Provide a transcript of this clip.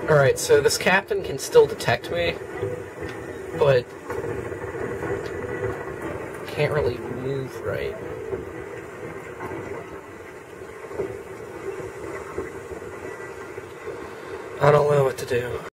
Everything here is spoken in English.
Alright, so this captain can still detect me, but can't really move right. I don't know what to do.